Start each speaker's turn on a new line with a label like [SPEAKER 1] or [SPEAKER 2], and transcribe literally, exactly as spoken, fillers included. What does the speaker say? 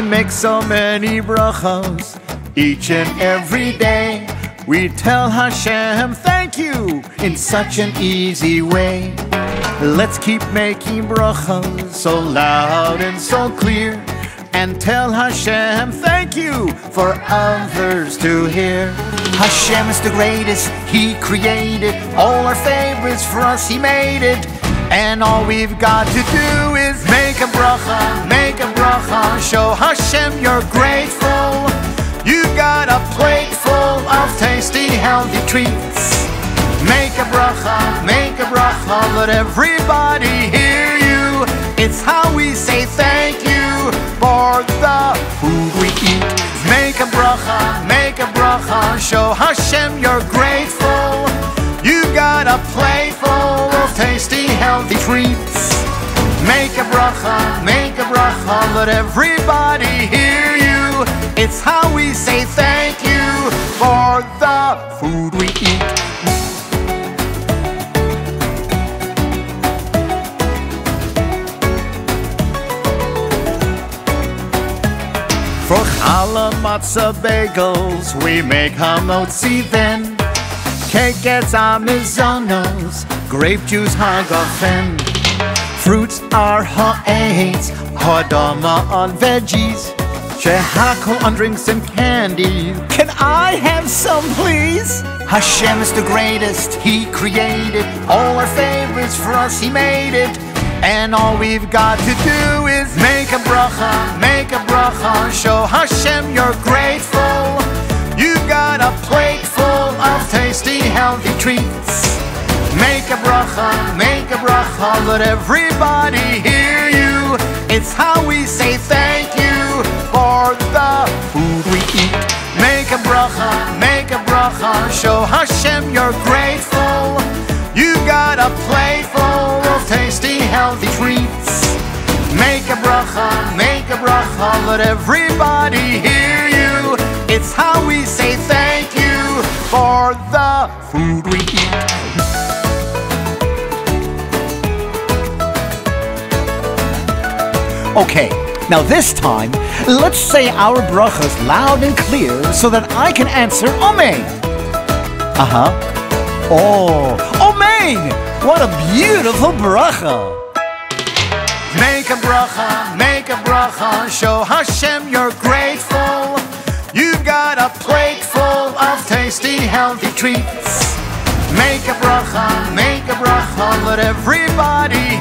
[SPEAKER 1] make so many brachos each and every day. We tell Hashem thank you in such an easy way. Let's keep making brachos so loud and so clear, and tell Hashem thank you for others to hear. Hashem is the greatest, He created all our favorites for us, He made it. And all we've got to do is make a bracha, make a bracha, show Hashem you're grateful. You got a plate full of tasty, healthy treats. Make a bracha, make a bracha, let everybody hear you. It's how we say thank you for the food we eat. Make a bracha, make a bracha, show Hashem you're grateful. You got a plate full of tasty, healthy treats. Make a bracha, make a bracha, let everybody hear you. It's how we say thank you for the food we eat. For challah, matzah, bagels, we make hamotzi then. Cake gets amizonos, grape juice hagafen. Fruits are ha'etz, ha'adama on veggies. Shehakol on drinks and candy. Can I have some, please? Hashem is the greatest, He created all our favorites for us, He made it. And all we've got to do is make a bracha, make a bracha, show Hashem you're grateful. You got a plate full of tasty, healthy treats. Make a bracha, make a bracha, let everybody hear you. It's how we say thank you for the food we eat. Make a bracha, make a bracha, show Hashem you're grateful. You got a plate full of tasty, healthy treats. Make a bracha, make a bracha, let everybody hear you. It's how we say thank you for the food we eat. Okay, now this time, let's say our brachas loud and clear so that I can answer Amen. Uh-huh. Oh, Amen! What a beautiful bracha! Make a bracha, make a bracha, show Hashem you're grateful. You've got a plate full of tasty, healthy treats. Make a bracha, make a bracha, let everybody